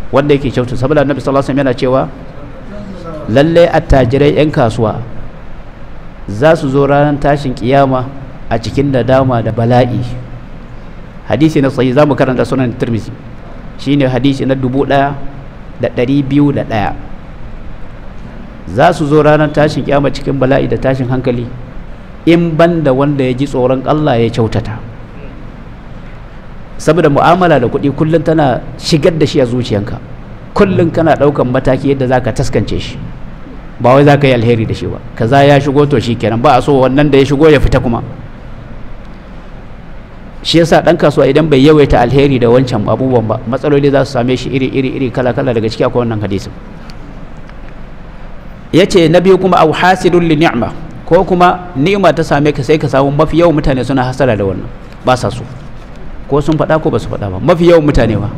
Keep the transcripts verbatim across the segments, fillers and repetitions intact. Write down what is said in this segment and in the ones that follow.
wanda yake kyauta, saboda annabi sallallahu alaihi wasallam yana cewa lalle attajirai yan kasuwa za su zo ranar tashin kiyama a cikin nadama da bala'i. Hadisi na sahih zamu karanta sunan Tirmidhi, shine hadisi na dubu ɗaya da ɗari biyu da ɗaya. Za su zo ranar tashin kiyama cikin bala'i da tashin hankali in banda wanda ya ji tsoron Allah ya kyautata, saboda mu'amala da kuɗi kullum tana shigar da shi a zuciyanka, kullum kana ɗaukan mataki yadda za ka taskance shi, ba wai za ka yi alheri da shi ba. kaza ya shigo to shi kenan, ba a so wannan da ya shigo ya fita kuma. shi yasa ɗan kasuwa idan bai yawaita alheri da wancan abubuwan ba, matsaloli za su same shi iri iri iri kala kala. Daga ciki akwai wannan hadisin. yace na biyu kuma au hasidun li ni'ma, ko kuma ni'ima ta same ka sai ka samu mafi yawan mutane suna hasara da wannan, ba sa so, ko sun faɗa ko ba su faɗa ba, mafi yawan mutane ba.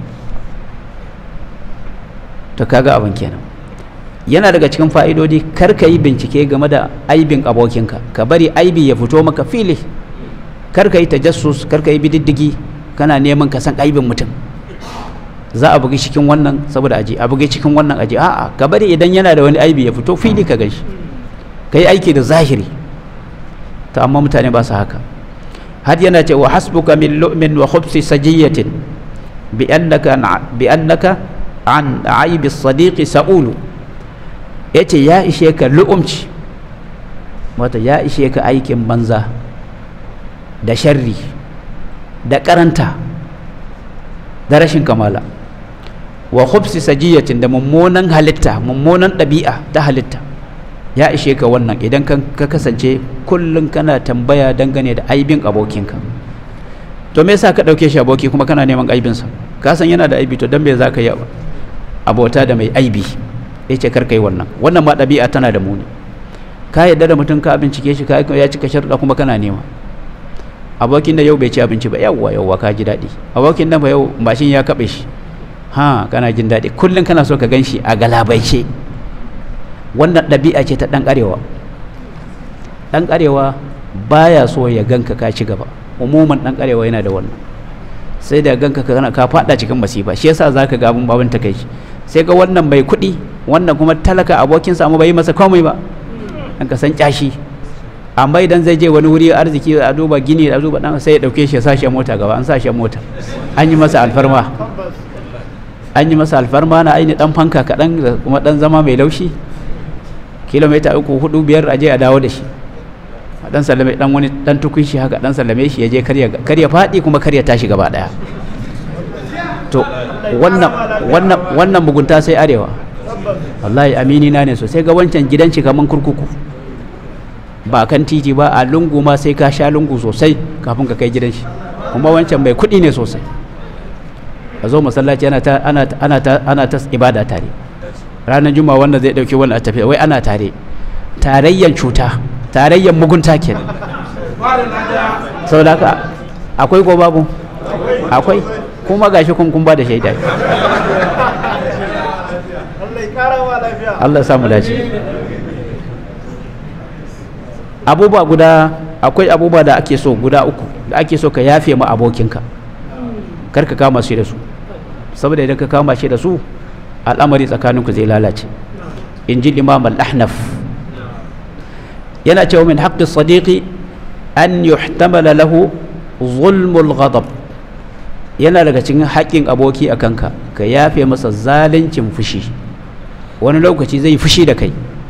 to kaga abin kenan. Yana daga cikin fa'idodi, kar ka yi bincike game da aibin abokinka, ka bari aibi ya fito maka fili, kar ka yi tajassus, kar ka yi bididdigi kana neman ka san aibin mutum. Za a bugi cikin wannan saboda aji, a bugi cikin wannan aji, a'a ka bari idan yana da wani aibi ya fito fili ka ganshi, ka yi aiki da zahiri. to amma mutane ba su haka. har yana ce wa hasbuka min lu'min wa khubsi sajiyatin bi annaka bi annaka an aibi sadiqi sa'ulu. yace ya ishe ka lu'umci, wato ya ishe ka aikin banza da sharri da karanta da rashin kamala. wa khubsi sajiyatin, da mummunan halitta, mummunan ɗabi'a ta halitta, ya ishe ka wannan idan ka kasance kullum kana tambaya dangane da aibin abokinka. to me yasa ka ɗauke shi aboki kuma kana neman aibinsa? ka san yana da aibi, to dan me za ka yi abota da mai aibi? ya ce kar ka yi wannan. wannan ma ɗabi'a tana da muni. ka yadda da mutum, ka bincike shi, ka ya cika sharuɗa, kuma kana nema. abokin da yau bai ci abinci ba, yawwa yawwa ka ji daɗi. abokin nan ba yau mashin ya kaɓe shi, ha kana jin daɗi. kullum kana so ka gan shi a galabaice. wannan ɗabi'a ce ta ɗan arewa. ɗan arewa baya so ya ganka ka ci gaba. umuman ɗan arewa yana da wannan. sai da ganka ka ka faɗa cikin masifa. shi yasa zaka ga abun baban kai shi, sai ga wannan mai kuɗi, wannan kuma talaka abokin sa, amma bai masa komai ba, an ka san kyashi. amma idan zai je wani wuri arziki, a duba gini, a duba dan, sai ya dauke shi ya sa shi mota gaba. an sa shi mota, an yi masa alfarma, an yi masa alfarma na aini dan fanka kaɗan da kuma dan zama mai laushi, kilomita uku hudu biyar aje a dawo da shi, a dan sallame dan wani dan tukun shi haka, dan sallame shi ya je kar ya faɗi kuma kar ya tashi gaba daya. to wannan wannan wannan mugunta sai arewa. wallahi amini na ne sosai. ga wancan gidan shi kaman kurkuku, ba kan titi ba, a lungu ma sai ka sha lungu sosai kafin ka kai gidan shi. kuma wancan mai kuɗi ne sosai. a zo masallaci ana ta ana ta ana ta ana ta ibada tare. ranar juma'a wanda zai dauki wannan a tafiya, wai ana tare. tarayyan cuta, tarayyan mugunta kenan. saboda haka akwai ko babu? akwai. kuma gashi kun kun ba da shaida. Allah ya samu dace. abubuwa guda, akwai abubuwa da ake so guda uku da ake so ka yafe ma abokinka, kar ka kama shi da su, saboda idan ka kama shi da su al'amari tsakaninku zai lalace. in ji imam al-ahnaf yana cewa min haqqi sadiqi an yuhtamala lahu zulmul ghadab. yana daga cikin haƙƙin aboki a kanka ka yafe masa zaluncin fushi. wani lokaci zai fushi da kai,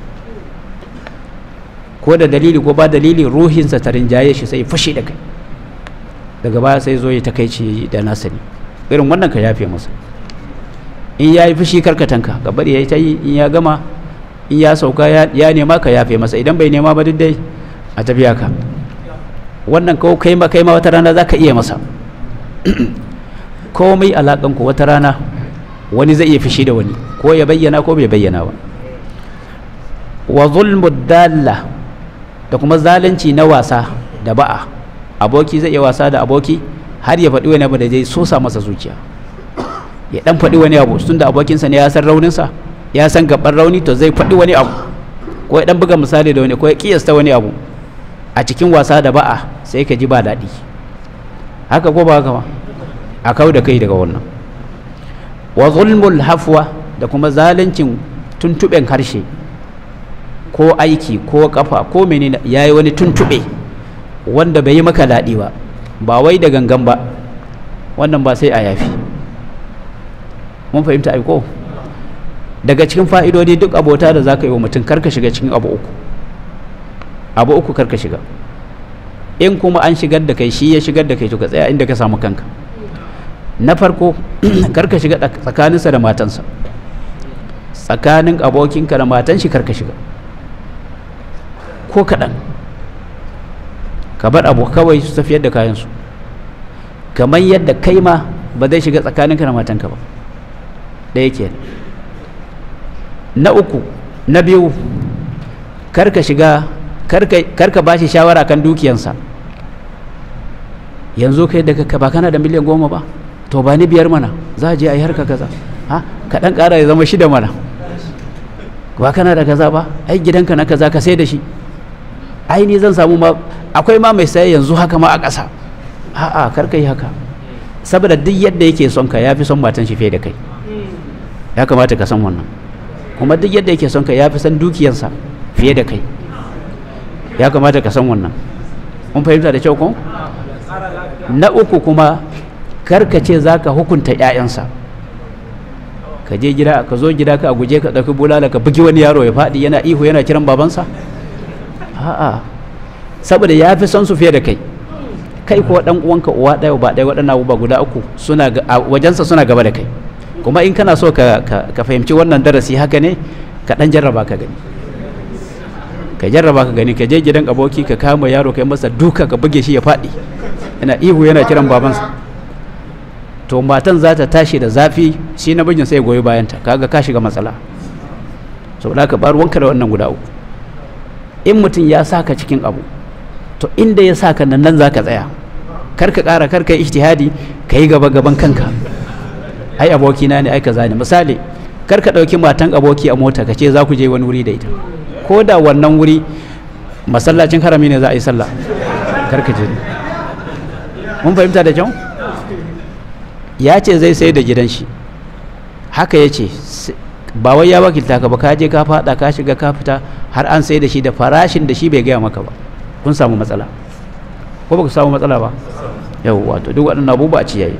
ko da dalili ko ba dalili, ruhinsa ta rinjaye shi sai fushi da kai, daga baya sai zo ya takaici da nasani. irin wannan ka yafe masa. in ya yi fushi karkatanka ka bari ya yi ta yi, in ya gama, in ya sauka ya nema ka yafe masa. idan bai nema ba duk dai a tafiya ka. wannan ko kai ma kai ma wata rana za ka iya masa. komai alaƙanku wata rana wani zai iya fushi da wani, ko ya bayyana ko bai bayyana ba. wa zulmud dalla, da kuma zalunci na wasa da ba'a. aboki zai iya wasa da aboki har ya faɗi wani abu da zai sosa masa zuciya, ya dan faɗi wani abu tun da abokinsa ne ya san rauninsa, ya san gaban rauni, to zai faɗi wani abu, ko ya dan buga misali da wani, ko ya kiyasta wani abu a cikin wasa da ba'a, sai ka ji ba daɗi. haka ko ba haka ba? a kawo da kai daga wannan. wa zulmul hafwa da kuma zaluncin tuntuɓen harshe ko aiki ko kafa ko menene ya yi wani tuntuɓe wanda bai yi maka daɗi ba ba wai da gangan ba, wannan ba sai a yafi. mun fahimta ai ko? Daga cikin fa'idodi duk abota da za ka yi wa mutum karka shiga cikin abu uku abu uku karka shiga. In kuma an shigar da kai shi ya shigar da kai to ka tsaya inda ka samu kanka. Na farko karka shiga tsakaninsa da matansa, tsakanin abokinka da matan shi karka shiga ko kaɗan. Ka bar abu kawai su tafiyar da kayansu, kamar yadda kai ma ba zai shiga tsakaninka da matanka ba. ɗaya ke. Na uku na biyu karka shiga karka ba shi shawara kan dukiyansa. Yanzu kai daga ka ba kana da miliyan goma ba, to ba ni biyar mana, za a je a yi harka kaza, ha ka ɗan ƙara ya zama shida mana. Ba kana da kaza ba, ai gidanka na kaza ka sai da shi, ai ni zan samu ma, akwai ma mai saye yanzu haka ma a ƙasa. A'a karka yi haka, saboda duk yadda yake son ka ya fi son matan shi fiye da kai. Ya kamata ka san wannan. Kuma duk yadda yake son ka ya fi son dukiyansa fiye da kai. Ya kamata ka san wannan. Mun fahimta da kyau ko? Na uku kuma karka ce za ka hukunta 'ya'yansa. Ka je gida, ka zo gida ka a guje ka ɗauki bulala ka bugi wani yaro ya faɗi yana ihu yana kiran babansa. A'a, saboda ya fi son su fiye da kai. Kai ko ɗan uwanka uwa ɗaya ba ɗaya waɗannan abubuwa guda uku suna a wajensa suna gaba da kai. Kuma in kana so ka, ka, ka fahimci wannan darasi haka ne, ka ɗan jarraba ka gani. Ka jarraba ka gani, ka je gidan aboki ka kama yaro ka yi masa duka ka buge shi ya faɗi yana ihu yana kiran babansa. To matan za ta tashi da zafi, shi namijin sai goyi bayanta, kaga ka shiga matsala. Saboda ka bar wanka da wannan guda uku. In mutum ya saka cikin abu, to inda ya saka nan nan za ka tsaya, kar ka ƙara, kar ka yi ijtihadi ka yi gaba gaban kanka. Ai abokina ne, ai kaza ne. Misali, kar ka ɗauki matan aboki a mota ka ce za ku je wani wuri da ita, ko da wannan wuri masallacin harami ne za a yi sallah, kar ka je. Mun fahimta da kyau? Ya ce zai sai da gidan shi, haka ya ce, ba wai ya wakilta ka ba, ka je ka faɗa ka shiga ka fita har an sai da shi da farashin da shi bai gaya maka ba, kun samu matsala ko ba ku samu matsala ba? Yau wato duk waɗannan abubuwa a ciyayi.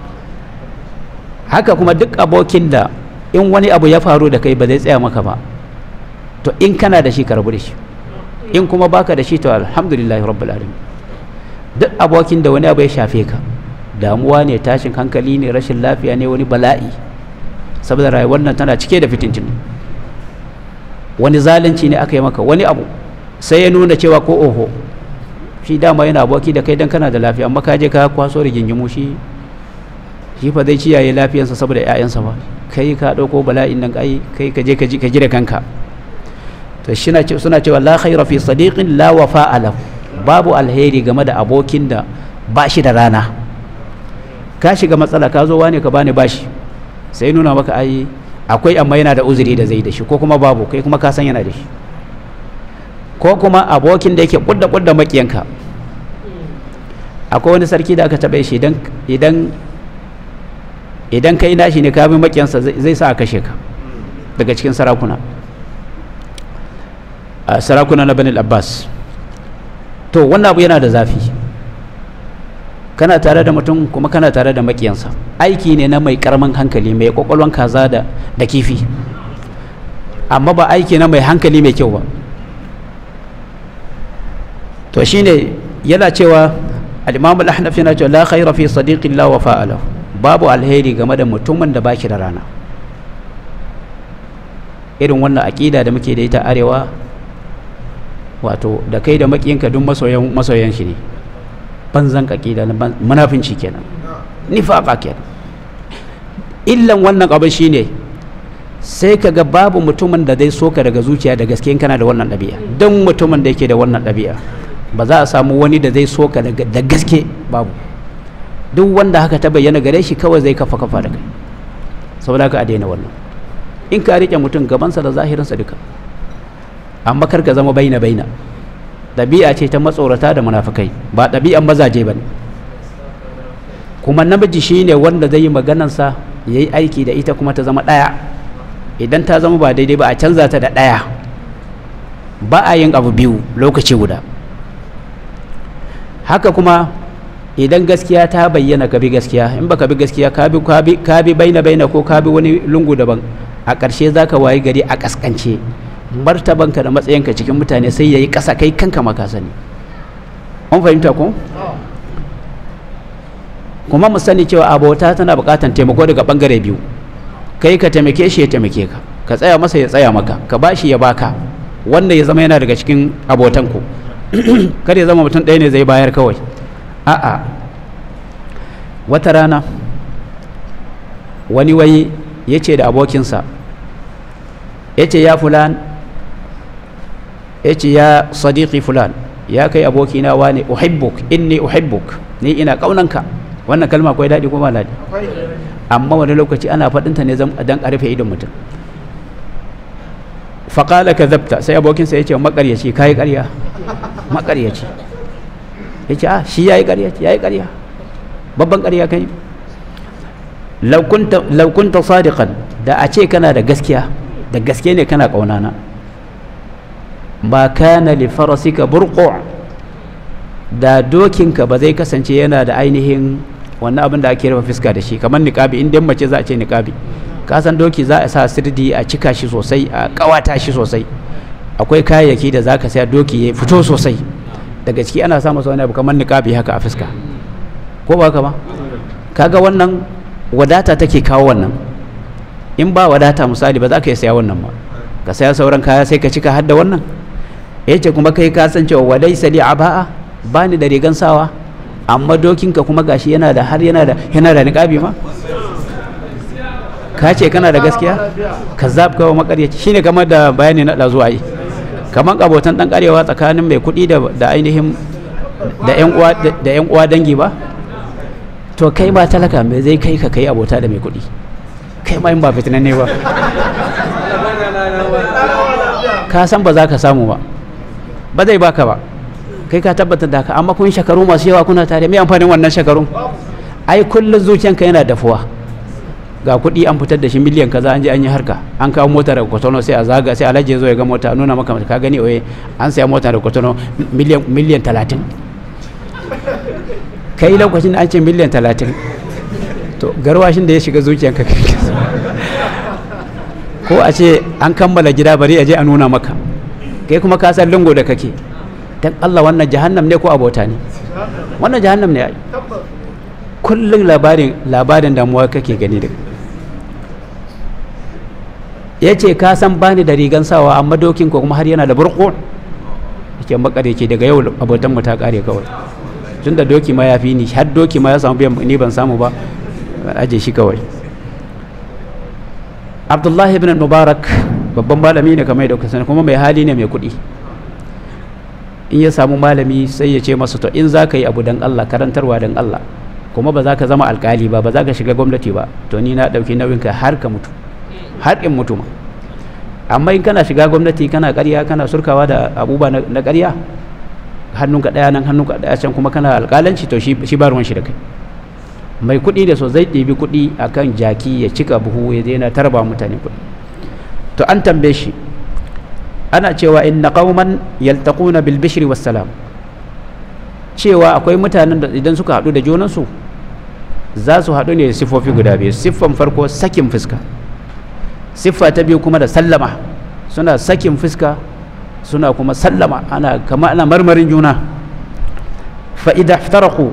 Haka kuma duk abokin da in wani abu ya faru da kai ba zai tsaya maka ba, to in kana da shi ka rabu da shi, in kuma baka da shi to alhamdulillahi rabbil alamin. Duk abokin da wani abu ya shafe ka, damuwa ne, tashin hankali ne, rashin lafiya ne, wani bala'i, saboda rayuwar nan tana cike da fitintinu, wani zalunci ne aka yi maka, wani abu sai ya nuna cewa ko oho shi dama yana aboki da kai dan kana da lafiya, amma ka je ka kwaso rigingimu, shi shi fa zai ciyaye lafiyarsa saboda ƴaƴansa ba, kai ka dauko bala'in nan, kai kai ka je ka ji ka ji da kanka. To shi suna cewa la khaira fi sadiqin la wafa'a lahu, babu alheri game da abokin da ba shi da rana. Ka shiga matsala, ka zo wane ka bani bashi, sai nuna maka ai akwai amma yana da uzuri da zai da shi, ko kuma babu, kai kuma ka san yana da shi. Ko kuma abokin da yake kudda kudda makiyanka. Akwai wani sarki da aka taɓa shi, idan idan idan kai nashi ne ka bi makiyansa zai sa a kashe ka, daga cikin sarakuna sarakuna na Bani Abbas. To wannan abu yana da zafi, kana tare da mutum kuma kana tare da makiyansa. Aiki ne na mai karamin hankali, mai kwakwalwan kaza da da kifi, amma ba aiki na mai hankali mai kyau ba. To shine yana cewa al-Imam al-Ahnaf yana cewa la khaira fi sadiqin la wafa'a lahu, babu alheri game da mutumin da baki da rana. Irin wannan aqida da muke da ita arewa, wato da kai da makiyinka duk masoyan masoyan shi ne, banzan aqida na munafinci kenan, nifaqa kenan. Illan wannan abin shine sai kaga babu mutumin da zai soka daga zuciya da gaske in kana da wannan ɗabi'a. Don mutumin da yake da wannan ɗabi'a ba za a samu wani da zai soka da gaske, babu. Duk wanda haka ta bayyana gare shi kawai zai kafa kafa da kai, saboda haka a daina wannan. In ka rike mutum gabansa da zahirinsa duka, amma kar ka zama baina baina. Ɗabi'a ce ta matsorata da munafikai, ba ɗabi'an mazaje bane. Kuma namiji shine wanda zai yi maganarsa ya yi aiki da ita kuma ta zama ɗaya. Idan ta zama ba daidai ba a canza ta da ɗaya. Ba a yin abu biyu lokaci guda. Haka kuma idan gaskiya ta bayyana ka bi gaskiya, in baka bi gaskiya ka bi ka bi baina baina ko ka bi wani lungu daban, a ƙarshe za ka wayi gari a ƙasƙance, martabanka da matsayinka cikin mutane sai ya yi ƙasa, kai kanka ma ka sani. An fahimta ko? Kuma mu sani cewa abota tana buƙatar taimako daga ɓangare biyu. Kai ka taimake shi ya taimake ka, ka tsaya masa ya tsaya maka, ka bashi ya baka, wanda ya zama yana daga cikin abotanku. Kada ya zama mutum ɗaya ne zai bayar kawai. A'a, wata rana wani wai ya ce da abokinsa, ya ce ya fulan, ya ce ya sadiqi fulan, ya kai abokina wane, uhibbuk inni uhibbuk, ni ina ƙaunanka. Wannan kalma akwai daɗi ko ba daɗi? Amma wani lokaci ana faɗinta ne don a rufe idon mutum. Faƙala ka zabta, sai abokinsa ya ce maƙaryaci, ka yi ƙarya, maƙaryaci. Ya ce ah shi ya yi ƙarya, ya yi ƙarya, babban ƙarya kai. Laukunta sadiqan, da a ce kana da gaskiya, da gaske ne kana ƙaunana, ba kana li farasika burqu, da dokinka ba zai kasance yana da ainihin wannan abin da ake rufe fuska da shi, kamar niqabi. In dai mace za a ce niqabi, ka san doki za a sa sirdi a cika shi sosai, a kawata shi sosai, akwai kayayyaki da zaka saya doki ya fito sosai, daga ciki ana sa masa wani abu kamar niqabi haka a fuska, ko ba haka ba? Kaga wannan wadata take kawo wannan. In ba wadata misali ba za ka iya saya wannan ba, ka saya sauran kaya sai ka cika har da wannan. Yace kuma kai ka san cewa walaysa li aba'a, bani da rigan sawa, amma dokinka kuma gashi yana da har yana da yana da niqabi ma. Ka ce kana da gaskiya, kazzab kawo makaryaci. Shine kamar da bayani na da zuwa yi, kamar abotan dan karewa tsakanin mai kuɗi da da ainihin da ƴan uwa da ƴan uwa dangi ba. To kai ma talaka me zai kai ka kai abota da mai kuɗi? Kai ma in ba fitinan ne ba, ka san ba za ka samu ba, ba zai baka ba, kai ka tabbatar da haka. Amma kun shekaru masu yawa kuna tare, me amfanin wannan shekarun? Ai kullum zuciyanka yana dafuwa, ga kuɗi an fitar da shi miliyan kaza, an je an yi harka, an kawo mota daga Kotono, sai a zaga, sai Alhaji ya zo ya ga mota, nuna maka ka gani oye an saya mota daga Kotono miliyan miliyan talatin. Kai lokacin da an ce miliyan talatin, to garwashin da ya shiga zuciyanka ko a ce an kammala gida bari a je a nuna maka, kai kuma ka san lungo da kake. Dan Allah, wannan jahannam ne ko abota ne? Wannan jahannam ne ai. Kullum labarin labarin damuwa kake gani da. Yace ka san bani da rigan sawa, amma dokin ko kuma har yana da burqu. Yake makare ce daga yau abotan mu ta kare kawai. Tunda doki ma ya fi ni, har doki ma ya samu biyan ni ban samu ba, aje shi kawai. Abdullah ibn Mubarak babban malami ne kamar yadda kuka sani, kuma mai hali ne mai kuɗi. In ya samu malami sai ya ce masa to in za ka yi abu dan Allah, karantarwa dan Allah, kuma ba za ka zama alkali ba, ba za ka shiga gwamnati ba, to ni na ɗauki nauyinka har ka mutu, har in mutu ma. Amma in kana shiga gwamnati kana ƙarya, kana surkawa da abubuwa na ƙarya, hannunka ɗaya nan hannunka ɗaya can, kuma kana alƙalanci, to shi ba ruwan shi da kai. Mai kuɗi da so zai ɗibi kuɗi akan jaki ya cika buhu ya daina tarba mutane kuɗi. To an tambaye shi, ana cewa inna qauman yaltaquna bil bishri was salam, cewa akwai mutanen da idan suka haɗu da junansu za su haɗu ne da siffofi guda biyu. Siffan farko sakin fuska, siffa ta biyu kuma da sallama. Suna sakin fuska, suna kuma sallama, ana kama ana marmarin juna. Fa idha iftaraku,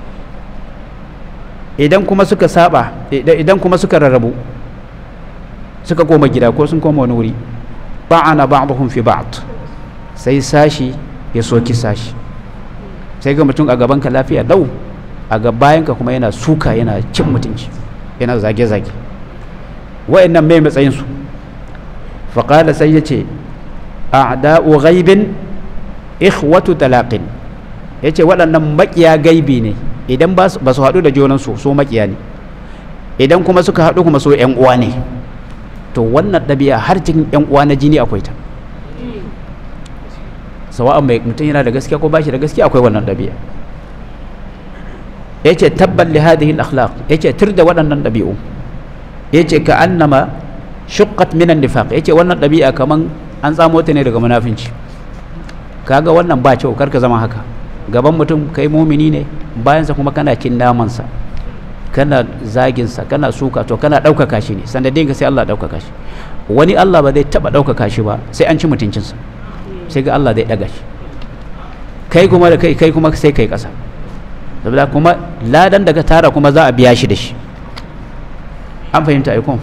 idan kuma suka saba, idan kuma suka rarrabu, suka koma gida ko sun koma wani wuri, ba'ana ba'dhum fi ba'd, sai sashi ya soki sashi. Sai ga mutum a gaban ka lafiya dau, a gabayanka kuma yana suka, yana cin mutunci, yana zage-zage. Wa'annan mai matsayin su? Faqala, sai yace a'da'u ghaibin ikhwatu talaqin, yace waɗannan makiya gaibi ne. Idan ba su haɗu da junansu so makiya ne, idan kuma suka haɗu kuma so ƴan uwa ne. To wannan ɗabi'a har cikin ƴan uwa na jini akwai ta, sawa'an mai mutum yana da gaskiya ko bashi da gaskiya, akwai wannan ɗabi'a. Yace tabban li hadhihi al-akhlaq, yace tur da waɗannan ɗabi'u. yace ka annama shuqqat minan nifaq, yace wannan ɗabi'a kaman an tsamo ta ne daga munafinci. Kaga wannan ba kyau, karka zama haka. Gaban mutum kai mumini ne, bayansa kuma kana cin namansa, kana zaginsa, kana suka, to kana ɗaukaka shi ne, sanadin ka sai Allah ɗaukaka shi. Wani Allah ba zai taɓa ɗaukaka shi ba sai an ci mutuncinsa, sai ga Allah zai ɗaga shi. Kai kuma da kai kai kuma sai kai ƙasa, saboda kuma ladan daga tara kuma za a biya shi da shi. An fahimta aikon?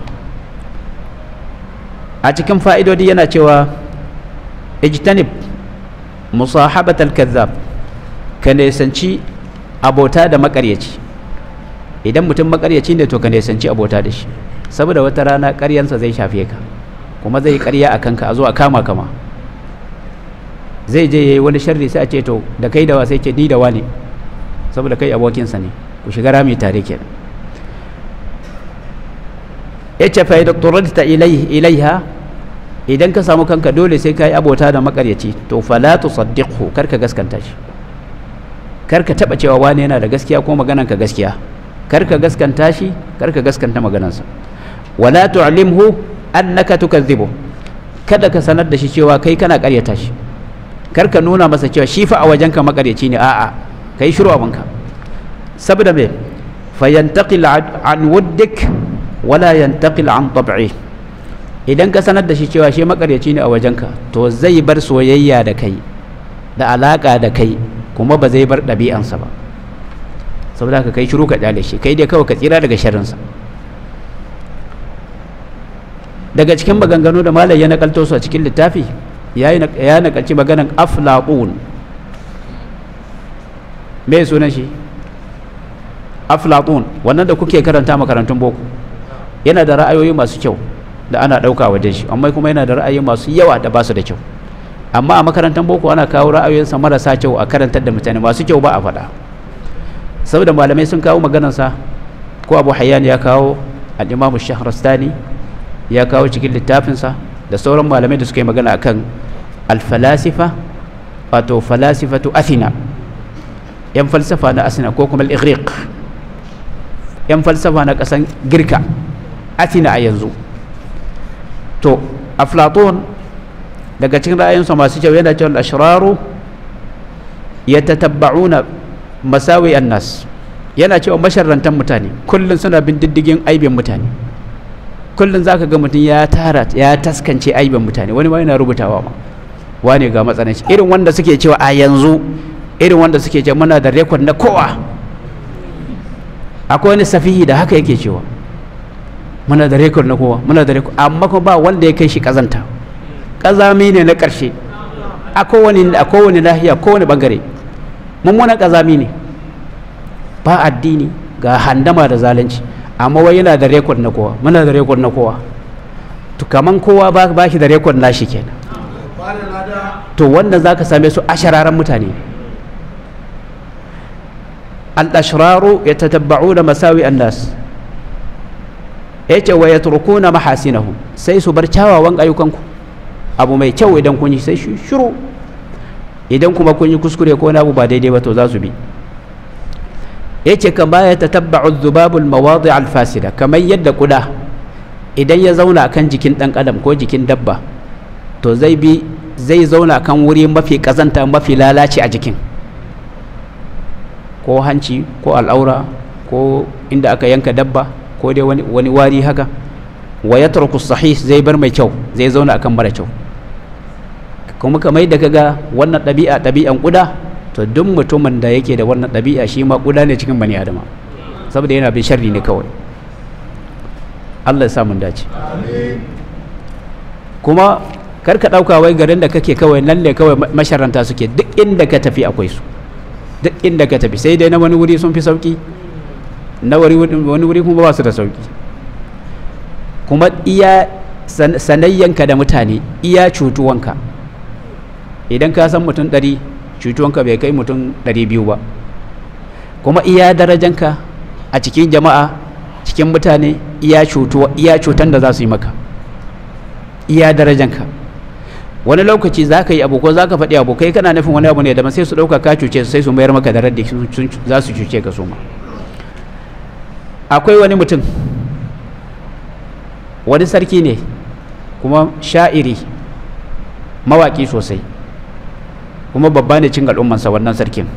A cikin fa'idodi yana cewa ijtanib musahabatal kazzab, ka nesanci abota da makaryaci. Idan mutum makaryaci ne to ka nesanci abota da shi, saboda wata rana karyansa zai shafe ka, kuma zai karya a kanka, a zo a kama kama. Zai je yayi wani sharri sai a ce to da kai da wa, sai ce ni da wa ne, saboda kai abokinsa ne, ku shiga rami tare kenan. Yace fa idza turadta ilayhi ilayha, idan ka samu kanka dole sai ka yi abota da makaryaci, to fala tusaddiqhu, kar ka gaskanta shi, kar ka taba cewa wani yana da gaskiya ko maganan ka gaskiya, kar ka gaskanta shi, kar ka gaskanta maganansa. Wala tu'limhu annaka tukazzibu, kada ka sanar da shi cewa kai kana karyata shi, kar ka nuna masa cewa shi fa a wajenka makaryaci ne, a'a kai shiru abinka. Saboda me? Fayantaqil an wuddik wala yantaqil an tab'i, idan ka sanar da shi cewa shi makaryaci ne a wajenka, to zai bar soyayya da kai da alaka da kai, kuma ba zai bar ɗabi'ansa ba. Saboda haka kai shiru ka kyale shi, kai dai kawai ka tsira daga sharrinsa. Daga cikin maganganu da malai ya nakalto su a cikin littafi, ya nakalci maganan Aflatun. Me sunan shi? Aflatun, wannan da kuke karanta makarantun boko, yana da ra'ayoyi masu kyau da ana ɗauka wajen shi, amma kuma yana da ra'ayi masu yawa da ba su da kyau. Amma a makarantar boko ana kawo ra'ayoyinsa marasa kyau a karantar da mutane, masu kyau ba a faɗa. Saboda malamai sun kawo maganarsa, ko Abu Hayyan ya kawo, al-Imam Shahrastani ya kawo cikin littafinsa, da sauran malamai da suka yi magana akan al-falasifa, wato falasifatu Athina, yan falsafa na Athina, ko kuma al-Ighriq, yan falsafa na ƙasan Girka, Athina a yanzu. To Aflatun daga cikin ra'ayinsa masu kyau yana cewa al-ashraru yatatabba'una masawi an-nas, yana cewa masharrantan mutane kullun suna bin diddigin aibin mutane. Kullun zaka ga mutum ya tara ya taskance aibin mutane, wani ma yana rubutawa ma, wane ga matsananci, irin wanda suke cewa a yanzu, irin wanda suke cewa muna da rekod na kowa. Akwai wani safihi da haka yake cewa muna da rekod na kowa, muna da rekod, amma kuma ba wanda ya kai shi kazanta. Kazami ne na ƙarshe a kowane a kowane nahiya, kowane bangare, mummunan kazami ne, ba addini, ga handama da zalunci, amma wai yana da rekod na kowa, muna da rekod na kowa. To kaman kowa ba ba shi da rekod nashi kenan. To wanda zaka same su ashararan mutane. Al-ashraru yatatabba'una masawi an-nas, yace wa yatrukuna mahasinahum, sai su bar kyawawan ayyukanku, abu mai kyau idan kun yi sai shiru, idan kuma kun yi kuskure ko na abu ba daidai ba to za su bi. Yace kama ya tatabba'u dhubabul mawadi' al-fasida, kamar yadda kuda idan ya zauna kan jikin dan adam ko jikin dabba, to zai bi zai zauna kan wuri mafi kazanta, mafi lalaci a jikin, ko hanci ko al'aura ko inda aka yanka dabba, ko dai wani, wani wari haka. Wa yatruku sahih, zai bar mai kyau, zai zauna akan mara kyau. Kuma kamar yadda kaga wannan ɗabi'a ɗabi'an kuda, to duk mutumin da yake da wannan ɗabi'a shi ma kuda ne cikin bani adama, saboda yana bin sharri ne kawai. Allah ya sa mun dace. Kuma kar ka ɗauka wai garin da kake kawai nan ne kawai masharanta suke, duk inda ka tafi akwai su, duk inda ka tafi, sai dai na wani wuri sun fi sauki, na wani wuri kuma ba su da sauki. Kuma iya sanayyanka da mutane, iya cutuwanka, idan ka san mutum ɗari, cutuwanka bai kai mutum ɗari biyu ba. Kuma iya darajanka a cikin jama'a, cikin mutane, iya cutuwa, iya cutan da za su yi maka, iya darajanka. Wani lokaci za ka yi abu ko za ka faɗi abu, kai kana nufin wani abu ne da sai su ɗauka ka cuce su, sai su mayar maka da raddi, za su cuce ka su ma. Akwai wani mutum wani sarki ne kuma sha'iri mawaƙi sosai kuma babba ne cin al'ummansa wannan sarkin.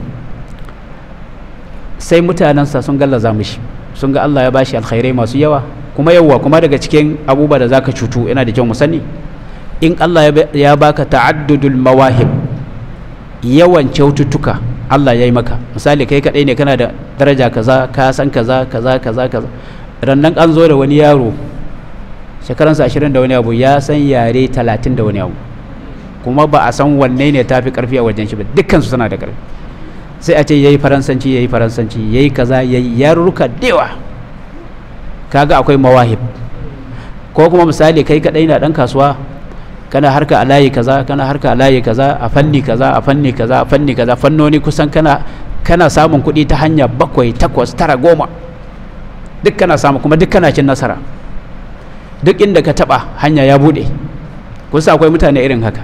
Sai mutanensa sun gallaza mishi, sun ga Allah ya bashi alkhairai masu yawa kuma yawa kuma daga cikin abubuwa da zaka cutu yana da kyau mu sani, in Allah ya baka ta'addudul mawahib, yawan kyaututtuka Allah ya yi maka. Misali kai kadai ne kana da daraja kaza, ka san kaza kaza kaza kaza, rannan an zo da wani yaro shekaransa ashirin da wani abu ya san yare talatin da wani abu, kuma ba a san wanne ne tafi karfi a wajen shi ba, dukkan su suna da karfi. Sai a ce yayi faransanci yayi faransanci yayi kaza yayi yarurruka dewa, kaga akwai mawahib. Ko kuma misali kai kadai na dan kasuwa, kana harka a layi kaza kana harka a layi kaza a fanni kaza a fanni kaza a fanni kaza fannoni kusan kana kana samun kuɗi ta hanya bakwai takwas tara goma, duk kana samu kuma duk kana cin nasara, duk inda ka taba hanya ya bude. Kusa akwai mutane irin haka.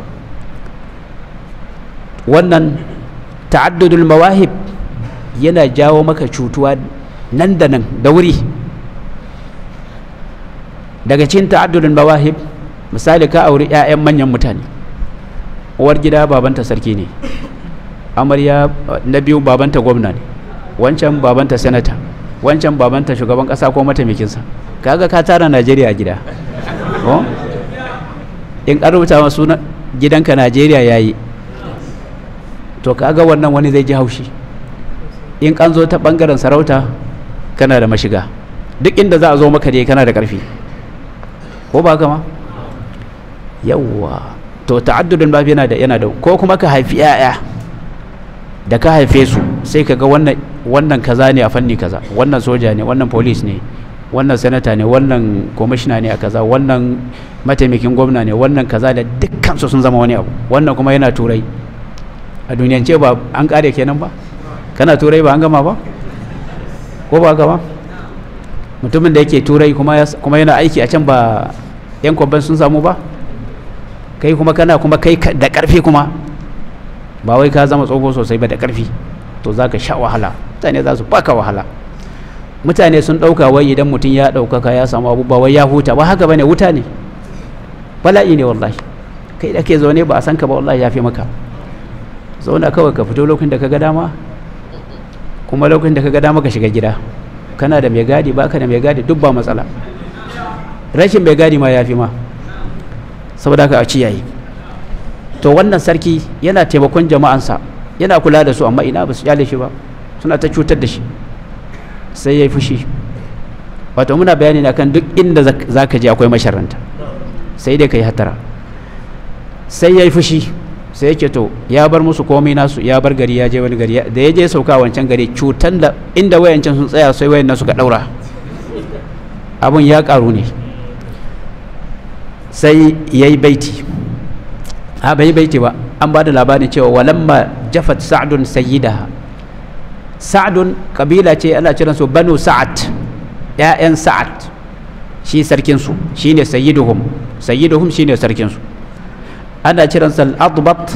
Wannan ta'addudul mawahib yana jawo maka cutuwa nan da nan da wuri. Daga cikin ta'addudul mawahib, misali ka auri 'ya'yan manyan mutane, uwar gida babanta sarki ne, amarya na biyu babanta gwamna ne, wancan babanta senata, wancan babanta shugaban kasa ko mataimakinsa. Kaga ka tara Najeriya a gida. In an rubuta ma sunan gidanka Najeriya yayi, to kaga wannan wani zai ji haushi. In an zo ta bangaren sarauta kana da mashiga, duk inda za a zo maka dai kana da karfi, ko ba kama? Yawwa, to ta'addudul babi yana da yana da ko kuma ka haifi 'ya'ya da ka haife su sai kaga wannan wannan kaza ne a fanni kaza, wannan soja ne, wannan police ne, wannan senata ne, wannan commissioner ne a kaza, wannan mataimakin gwamna ne, wannan kaza, da dukkan su sun zama wani abu. Wannan kuma yana turai. A duniyance ba an kare kenan ba? Kana turai ba an gama ba? Ko ba gama? Mutumin da yake turai kuma kuma yana aiki a can ba yan kwabban sun samu ba? Kai kuma kana kuma kai da karfi kuma ba wai ka zama tsoho sosai ba da karfi, to zaka sha wahala, mutane za su baka wahala. Mutane sun dauka wai idan mutum ya daukaka ya samu abubuwa wai ya huta, ba haka bane, wuta ne, bala'i ne wallahi. Kai da ke zaune ba a san ka ba wallahi ya fi maka. Zauna kawai ka fito lokacin da ka ga dama, kuma lokacin da ka ga dama ka shiga gida. Kana da mai gadi baka da mai gadi duk ba matsala, rashin mai gadi ma ya fi ma, saboda haka a ciyayi. To wannan sarki yana taimakon jama'ansa, yana kula da su, amma ina ba su kyale shi ba, suna ta cutar da shi. Sai ya yi fushi. Wato muna bayani na kan duk inda za ka je akwai masharanta, sai dai ka yi hatara. Sai ya yi fushi, sai yake to ya bar musu komai nasu, ya bar gari ya je wani gari, da ya je sauka wancan gari, cutan da inda wayancan sun tsaya sai wayan suka daura, abun ya karu ne. Sai ya yi baiti, a bai baiti ba, an ba da labarin cewa walamma jafat sa'dun sayyidaha. Sa'dun kabila ce ana kiran su banu sa'ad, ƴaƴan sa'ad, shi sarkin su shine sayyiduhum, sayyiduhum shine sarkin su. Ana kiransa al-Adbat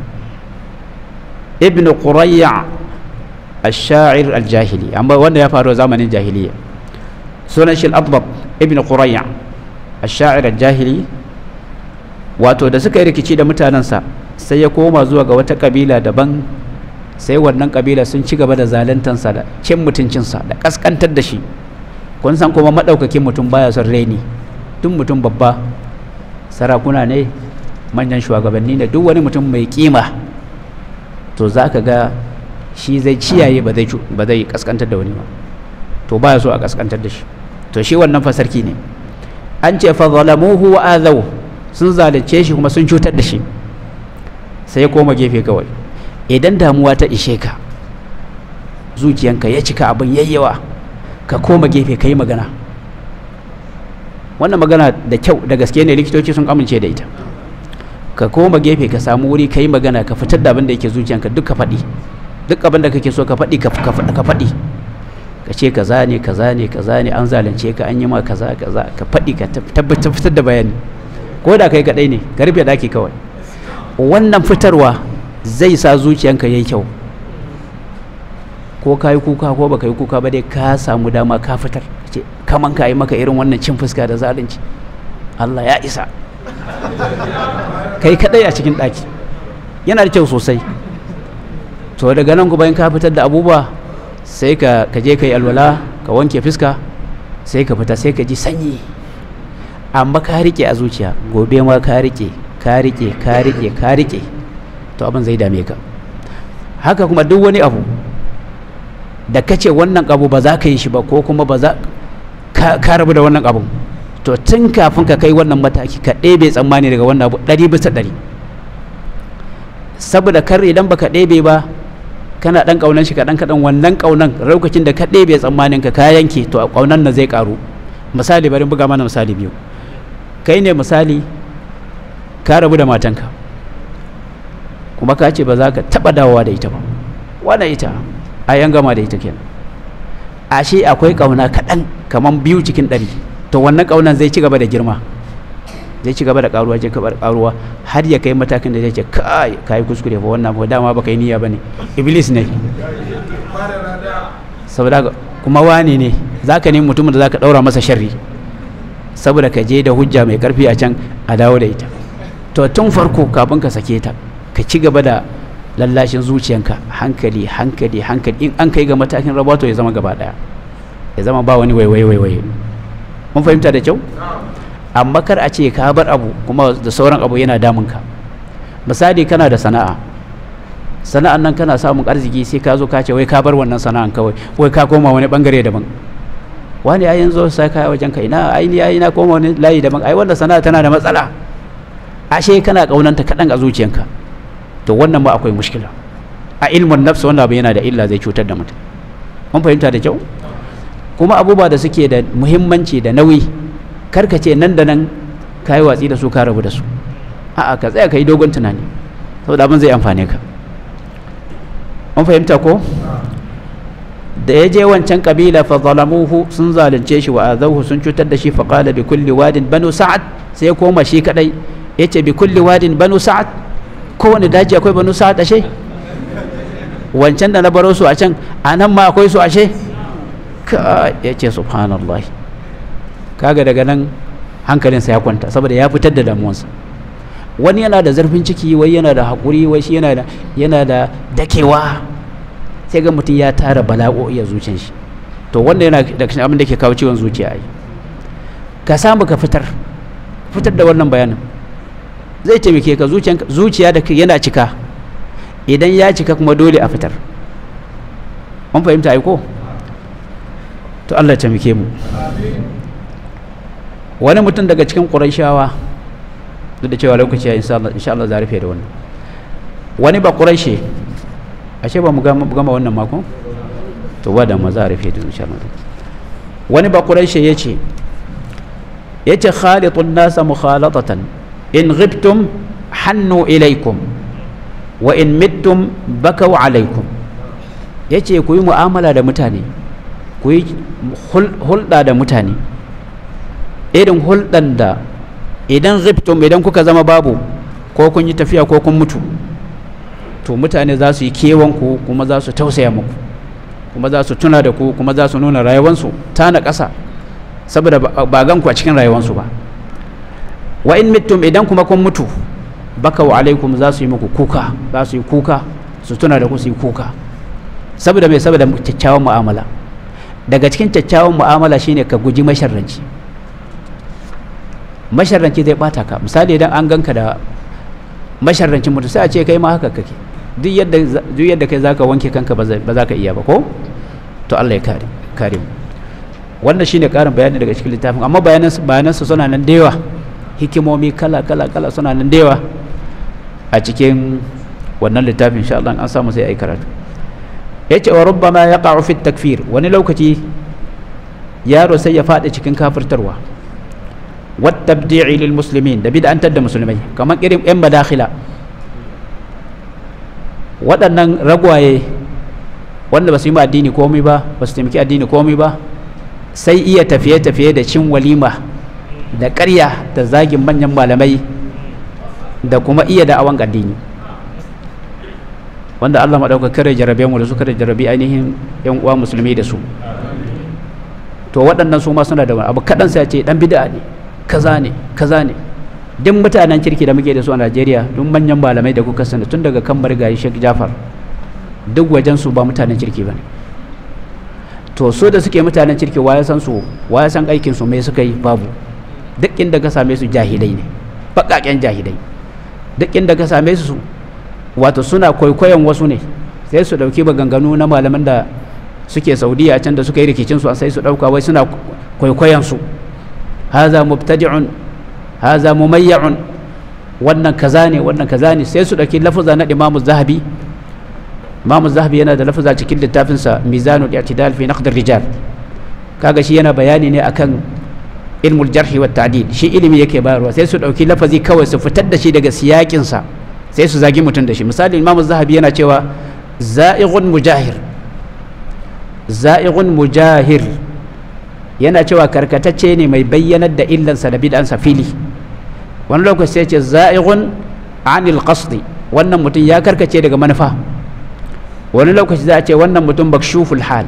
ibn Qurayya al-sha'ir al-jahili, amma wanda ya faru zamanin jahiliya. Sunan shi al-Adbat ibn Qurayya al-sha'ir al-jahili. Wato da suka yi rikici da mutanensa, sai ya koma zuwa ga wata kabila daban, sai wannan kabila sun ci gaba da zaluntansa da cin mutuncinsa da kaskantar da shi. Kun san kuma madaukakin mutum baya son reni, tun mutum babba, sarakuna ne, manyan shugabanni ne, duk wani mutum mai kima, to za ka ga shi zai ciyaye ba zai ba zai kaskantar da wani ba, to baya so a kaskantar da shi. To shi wannan fa sarki ne, an ce fa zalamuhu wa azaw, sun zalunce shi kuma sun cutar da shi. Sai ya koma gefe kawai. Idan damuwa ta ishe ka, zuciyanka ya cika abin yayyawa, ka koma gefe ka yi magana. Wannan magana da kyau da gaske ne, likitoci sun amince da ita. Ka koma gefe ka samu wuri ka yi magana, ka fitar da abin da yake zuciyanka duk ka faɗi, duk abin da kake so ka faɗi ka faɗi, ka ce kaza ne kaza ne kaza ne, an zalunce ka, an yi ma kaza kaza, ka faɗi, ka tabbatar fitar da bayani, ko da kai kaɗai ne, ka rufe ɗaki kawai. Wannan fitarwa zai sa zuciyanka yayi kyau, ko ka yi kuka ko baka yi kuka ba dai ka samu dama ka fitar, kaman ka yi maka irin wannan cin fuska da zalunci. Allah ya isa. Kai kadai a cikin ɗaki yana da kyau sosai. To daga nan bayan ka fitar da abubuwa sai ka je ka yi alwala ka wanke fuska sai ka fita sai ka ji sanyi, amma ka rike a zuciya gobe ma ka rike ka rike ka rike ka rike to abin zai dame ka. Haka kuma duk wani abu da kace wannan abu ba za ka yi shi ba ko kuma ba za ka rabu da wannan abu, to tun kafin ka kai wannan mataki ka ɗebe tsammani daga wannan abu ɗari bisa ɗari, saboda kar idan baka ɗebe ba kana ɗan ƙaunan shi kaɗan kaɗan, wannan ƙaunan lokacin da ka ɗebe tsammanin ka ka yanke to ƙaunan na zai ƙaru. Misali bari buga mana misali biyu. Kai ne misali ka rabu da matanka kuma ka ce ba za ka taɓa dawowa da ita ba, wannan ita a yan gama da ita kenan. Ashe akwai ƙauna kaɗan kamar biyu cikin ɗari, to wannan ƙaunan zai ci gaba da girma, zai ci gaba da ƙaruwa zai gaba da ƙaruwa har ya kai matakin da zai ce kai kai kuskure fa wannan ba dama baka yi niyya bane, iblis ne. Saboda kuma wani ne zaka nemi mutumin da zaka daura masa sharri saboda ka je da hujja mai karfi a can a dawo da ita. To tun farko kafin ka sake ta ka ci gaba da lallashin zuciyanka hankali hankali hankali, in an kai ga matakin rabuwa to ya zama gaba daya, ya zama ba wani waiwai waiwai. Mun fahimta da kyau? Amma kar a ce ka bar abu kuma da sauran abu yana damun ka. Misali kana da sana'a, sana'an nan kana samun arziki sai ka zo ka ce wai ka bar wannan sana'an kawai, wai ka koma wani bangare daban. Wani ai yanzu sai ka wajen kai na ai ni ai na koma wani layi daban, ai wannan sana'a tana da matsala. Ashe kana kaunanta kadan a zuciyanka, to wannan ba akwai mushkila. A ilmun nafs wannan abu yana da illa, zai cutar da mutum. Mun fahimta da kyau? Kuma abubuwa da suke da muhimmanci da nauyi karka ce nan da nan ka yi watsi da su ka rabu da su, a'a ka tsaya ka yi dogon tunani saboda abin zai amfane ka. Mun fahimta ko? Da ya je wancan kabila fa zalamuhu, sun zalunce shi wa azahu, sun cutar da shi, fa qala bi kulli wadin banu sa'ad, sai ya koma shi kadai yace bi kulli wadin banu sa'ad, kowane daji akwai banu sa'ad ashe? Wancan da na baro su a can anan ma akwai su ashe? Ka yace subhanallah. Kaga daga nan hankalinsa ya kwanta saboda ya fitar da damuwansa. Wani yana da zarfin ciki, wai yana da haƙuri, wai shi yana da yana da dakewa, sai ga mutum ya tara bala'o'i a zuciyar shi. To wanda yana da abin da ke kawo ciwon zuciya ai. Ka samu ka fitar fitar da wannan bayanin zai taimake ka. Zuciyanka zuciya da yana cika, idan ya cika kuma dole a fitar. Mun fahimta ai ko? To Allah ya taimake mu. Wani mutum daga cikin Qurayshawa, duk da cewa lokaci ya insha Allah insha Allah za rufe da wannan. Wani ba Qurayshi, ashe ba mu gama wannan mako? To ba da mu za rufe da insha Allah. Wani ba Qurayshi yace yace khalitun nasa mukhalatatan, in ghibtum hannu ilaykum wa in mittum bakaw alaykum. Yace ku yi mu'amala da mutane, ku yi hulɗa da mutane irin hulɗan da idan ghibtum, idan kuka zama babu ko kun yi tafiya ko kun mutu, to mutane za su yi kewanku kuma za su tausaya muku kuma za su tuna da ku kuma za su nuna rayuwansu ta na ƙasa saboda ba gan ku a cikin rayuwansu ba. Wa in mittum, idan kuma kun mutu, baka wa alaikum, za su yi muku kuka, za su yi kuka su tuna da ku su yi kuka saboda mai saboda kyakkyawan mu'amala. Daga cikin kyakkyawan mu'amala shine ka guji masharranci. Masharranci zai bata ka. Misali idan an ganka da masharrancin mutum sai a ce kai ma haka kake, duk yadda duk yadda kai zaka wanke kanka ba za ka iya ba ko? To Allah ya kare kare mu. Wannan shine karin bayani daga cikin littafin, amma bayanan bayanan su suna nan da yawa, hikimomi kala kala kala suna nan da yawa a cikin wannan littafin. Insha Allah an samu sai ai karatu. Yace wa rubbama yaqa'u fi takfir, wani lokaci yaro sai ya fada cikin kafirtarwa, wat tabdi'i lil muslimin, da bid'antar da musulmai, kamar irin yan madakhila, waɗannan ragwaye wanda ba su yi addini komai ba, ba su taimaki addini komai ba, sai iya tafiye-tafiye da cin walima da ƙarya da zagin manyan malamai da kuma iya da'awan addini, wanda Allah maɗauka kare jarabe mu da su, kare jarabi ainihin yan uwa musulmi da su. to waɗannan su ma suna da wani abu kaɗan sai a ce ɗan bid'a ne kaza ne kaza ne. Duk mutanen kirki da muke da su a Najeriya duk manyan malamai da kuka sani tun daga kan marigayi Sheikh Jafar duk wajen su ba mutanen kirki bane. To so da suke mutanen kirki waye san su waye san aikin su me suka yi babu. Duk inda ka same su jahilai ne baƙaƙen jahilai. Duk inda ka same su wato suna kwaikwayon wasu ne sai su dauki maganganu na malaman da suke Saudiya can da suka yi rikicin su sai su dauka wai suna kwaikwayon su. Haza mubtadi'un haza mumayya'un, wannan kaza ne wannan kaza ne, sai su dauki lafuza na Imam Zahabi. Imam Zahabi yana da lafuza cikin littafin sa Mizanul I'tidal fi Naqd ar-Rijal, kaga shi yana bayani ne akan ilmul jarh wa ta'dil, shi ilimi yake bayarwa, sai su dauki lafazi kawai su fitar da shi daga siyakin sa sai su zagi mutun da shi. Misali Imam Zahabi yana cewa za'ighun mujahir, za'ighun mujahir yana cewa karkatacce ne mai bayyanar da illansa da bid'ansa fili. Wani lokaci sai ce za'ighun anil qasdi, wannan mutum ya karkace daga manufa. Wani lokaci za a ce wannan mutum bakshuful hal,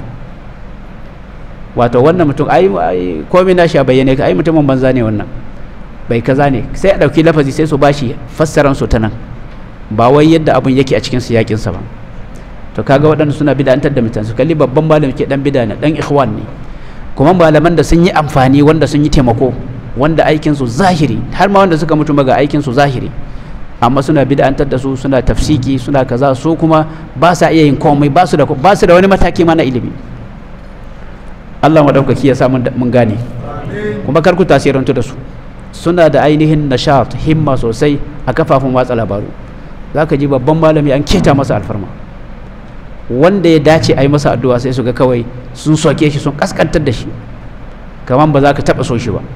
wato wannan mutum ai komai nashi a bayyane ka ai mutumin banza ne wannan bai kaza ne, sai a dauki lafazi sai su bashi fassaran su ta nan ba wai yadda abun yake a cikin siyakin sa ba. To kaga waɗanda suna bid'antar da mutane, su kalli babban malami ke dan bid'a ne, dan ikhwan ne, kuma malaman da sun yi amfani, wanda sun yi taimako, wanda aikin su zahiri, har ma wanda suka mutu maga aikin su zahiri, amma suna bid'antar da su, suna tafsiki, suna kaza, su kuma ba sa iya yin komai, ba su da ba su da wani mataki ma na ilimi. Allah madaukaki ya sa mun gane, kuma kar ku tasirantu da su, suna da ainihin nashat, himma sosai a kafafun watsa labaru. Zaka ji babban malami an keta masa alfarma, wanda ya dace a yi masa addu'a sai su ga kawai sun soke shi, sun kaskantar da shi, kaman ba za ka taɓa so shi ba.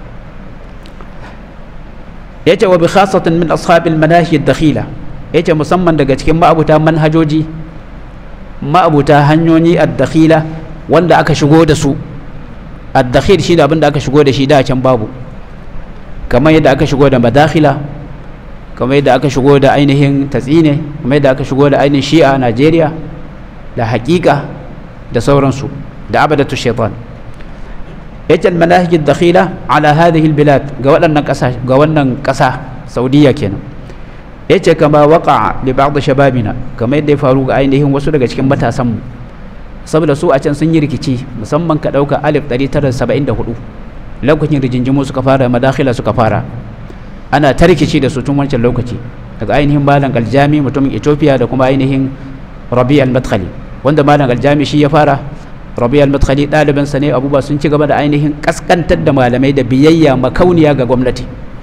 Ya ce wa bi khasatin min ashabil manahi dakhila, ya ce musamman daga cikin ma'abuta manhajoji, ma'abuta hanyoyi ad-dakhila wanda aka shigo da su. Ad-dakhil shi da abin da aka shigo da shi da can babu, kamar yadda aka shigo da madakhila, kamar yadda aka shigo da ainihin tatsine, kamar yadda aka shigo da ainihin shi'a a Najeriya, da haƙiƙa da sauransu, da abadatu shaitan. yace al-manahij ad-dakhila ala hadhihi al-bilad, ga waɗannan ƙasa, ga wannan ƙasa Saudiya kenan. yace kama waqa'a li ba'd shababina, kamar yadda ya faru ga ainihin wasu daga cikin matasan mu, saboda su a can sun yi rikici, musamman ka dauka alif ɗari tara saba'in da hudu lokacin rijinjimu suka fara, madakhila suka fara, ana ta rikici da su tun wancan lokaci, daga ainihin malam Aljami mutumin Ethiopia da kuma ainihin Rabi' al-Madkhali, wanda malam Aljami shi ya fara, Rabi' al-Madkhali ɗalibansa ne, abubuwa sun ci gaba da ainihin kaskantar da malamai da biyayya makauniya ga gwamnati,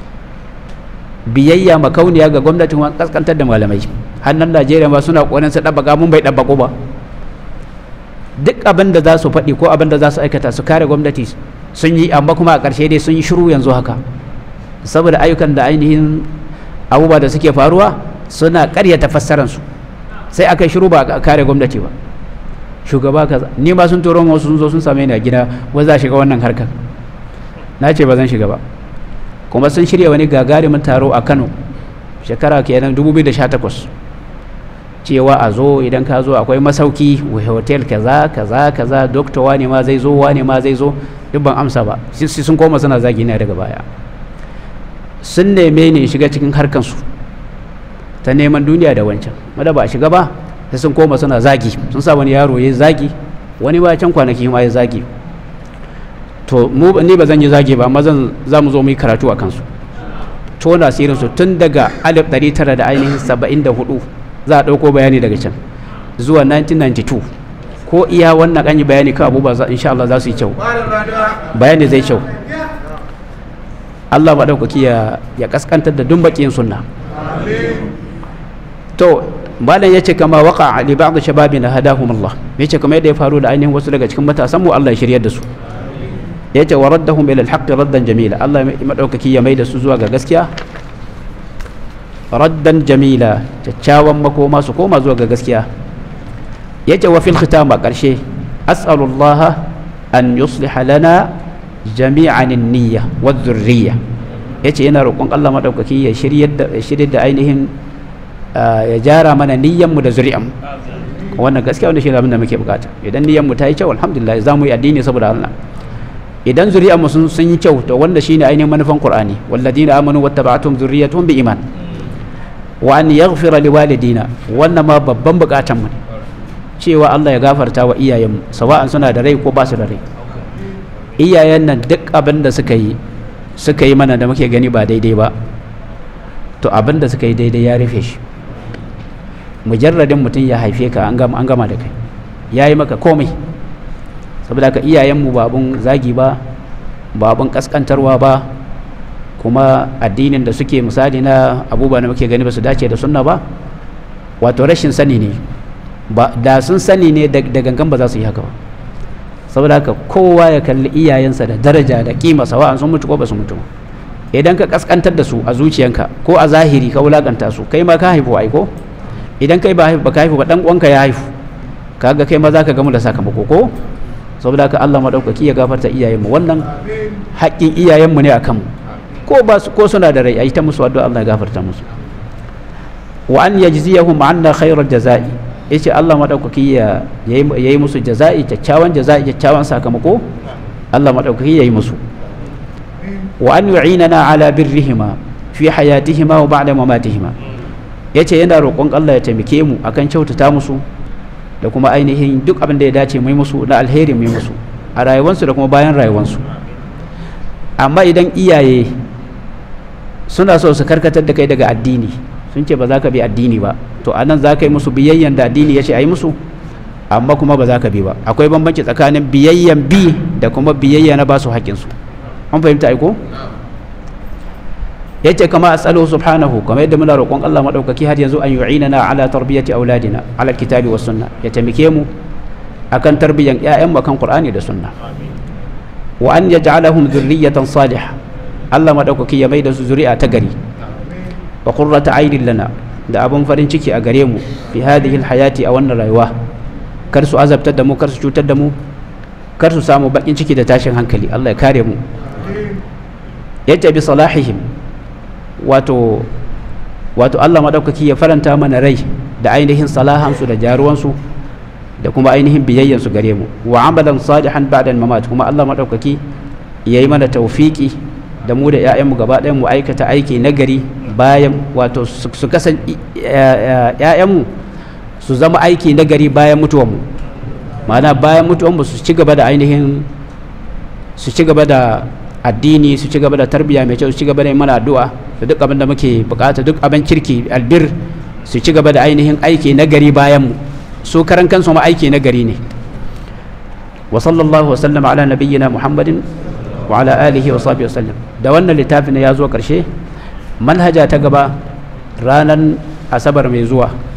biyayya makauniya ga gwamnati kuma kaskantar da malamai. Hannun Najeriya ma suna ƙoƙarin su ɗabbaka, mun bai ɗabbako ba. Duk abin da za su faɗi ko abin da za su aikata su kare gwamnati sun yi, amma kuma a ƙarshe dai sun yi shiru yanzu haka, saboda ayyukan da ainihin abubuwa da suke faruwa suna ƙaryata fassararsu, sai aka yi shiru ba a kare gwamnati ba. Shugaba kaza, ni ma sun turo wasu sun zo sun same ni a gida, wai za shiga wannan harkar, na ce ba zan shiga ba. Kuma sun shirya wani gagarumin taro a Kano shekara kenan dubu biyu da sha takwas, cewa a zo, idan ka zo akwai masauki hotel kaza kaza kaza, dokta wane ma zai zo, wane ma zai zo, duk ban amsa ba, sun koma suna zagi na daga baya. Sun neme ni shiga cikin harkansu ta neman duniya da wancan, wanda ba a shiga ba, sai sun koma suna zagi, sun sa wani yaro ya zagi, wani ba can kwanaki ma ya zagi. To mu ni ba zan yi zagi ba, amma zan za mu zo mu yi karatu a kansu, tona asirinsu tun daga alif ɗari tara da ainihin saba'in da hudu za a ɗauko bayani daga can zuwa nineteen ninety-two, ko iya wannan an yi bayani kan abubuwa insha Allah za su yi kyau, bayani zai kyau. Allah maɗaukaki ya ya kaskantar da dumbakin sunna. To malam yace kama waqa li ba'd shababina hadahum Allah, yace kamar yadda ya faru da ainihin wasu daga cikin matasan mu, Allah ya shiryar da su. Yace wa raddahum ila al-haqq raddan jamila, Allah maɗaukaki ya maida su zuwa ga gaskiya raddan jamila, kyakkyawan makoma, su koma zuwa ga gaskiya. Yace wa fil khitama, karshe, as'alullah an yusliha lana jami'an an-niyya wadh-dhurriyya, yace yana roƙon Allah madaukaki ya shiryar da shiryar da ainihin ya jara mana niyyan mu da zuri'an. Wannan gaskiya wanda shi ne abin da muke bukata. Idan niyyan mu ta yi kyau, alhamdulillah za mu yi addini saboda Allah. idan zuri'ar mu sun yi kyau to wanda shine ainihin manufan Qur'ani walladina amanu wattaba'atuhum dhurriyyatuhum biiman wa an yaghfira liwalidina wannan ma babban bukatan mu cewa Allah ya gafarta wa iyayenmu sawa'an suna da rai ko ba su da rai. Iyayen nan duk abin da suka yi suka yi mana da muke gani ba daidai ba to abin da suka yi daidai ya rufe shi. Mujarradin mutum ya haife ka an gama an gama da kai ya yi maka komai, saboda ka iyayenmu ba abun zagi ba ba abun kaskantarwa ba, kuma addinin da suke misali na abubuwa da muke gani ba su dace da sunna ba, wato rashin sani ne. Ba da sun sani ne da gangan ba za su yi haka ba. Saboda haka kowa ya kalli iyayensa da daraja da kima sawa'an sun mutu ko ba su mutu. Idan ka kaskantar da su a zuciyanka ko a zahiri ka wulakanta su, kai ma ka haifu aiko. Idan kai ba ba ka haifu ba dan uwanka ya haifu, kaga kai ma za ka gamu da sakamako ko. Saboda haka Allah madaukaki ya gafarta iyayenmu, wannan haƙƙin iyayenmu ne akan mu, ko ba su ko suna da rai ayi ta musu addu'a Allah ya gafarta musu. Wa an yajziyahum anna khairal jazai, yace Allah madaukaki ya yayi musu jaza'i, kyakkyawan jaza'i, kyakkyawan sakamako Allah madaukaki yayi musu. Wa an yu'inana ala birrihima fi hayatihima wa ba'da mamatihima, yace yana roƙon Allah ya taimake mu akan kyautata musu da kuma ainihin duk abin da ya dace mu yi musu na alheri mu yi musu a rayuwarsu da kuma bayan rayuwarsu. Amma idan iyaye suna so su karkatar da kai daga addini, sun ce ba za ka bi addini ba, to anan za ka yi musu biyayyan da addini ya ce a yi musu, amma kuma ba za ka bi ba. Akwai bambanci tsakanin biyayyan bi da kuma biyayya na ba su haƙƙinsu. An fahimta aiko? yace kama as'aluhu subhanahu, kamar yadda muna roƙon Allah madaukaki har yanzu an yu'inana ala tarbiyati auladina ala kitabi was sunna, ya taimake mu akan tarbiyan ƴaƴan mu kan Qur'ani da sunna. Wa an yaj'alahum dhurriyatan salihah, Allah madaukaki ya maida su zuri'a ta gari. Wa qurrata aynin lana, da abun farin ciki a gare mu fi hadhihi alhayati a wannan rayuwa. Kar su azabtar da mu, kar su cutar da mu, kar su samu bakin ciki da tashin hankali. Allah ya kare mu. Yace bi salahihim, wato wato Allah madaukaki ya faranta mana rai da ainihin salahansu da jaruwansu da kuma ainihin biyayyansu gare mu. Wa amalan salihan ba'da al-mamat, kuma Allah madaukaki yayi mana tawfiki da mu da ƴaƴanmu gaba ɗayan mu aikata aiki nagari bayan, wato su kasan ƴaƴanmu su zama aiki nagari bayan mutuwanmu, ma'ana bayan mutuwanmu su ci gaba da ainihin su ci gaba da addini, su ci gaba da tarbiyya mai kyau, su ci gaba da yin mana addu'a da duk abin da muke bukata, duk abin kirki albir, su ci gaba da ainihin aiki na gari bayan mu, su karan kansu ma aiki na gari ne. Wa sallallahu wa sallama ala nabiyyina Muhammadin wa ala alihi wa sahbihi wa sallam. Da wannan littafin ya zo karshe. Manhaja ta gaba ranar asabar mai zuwa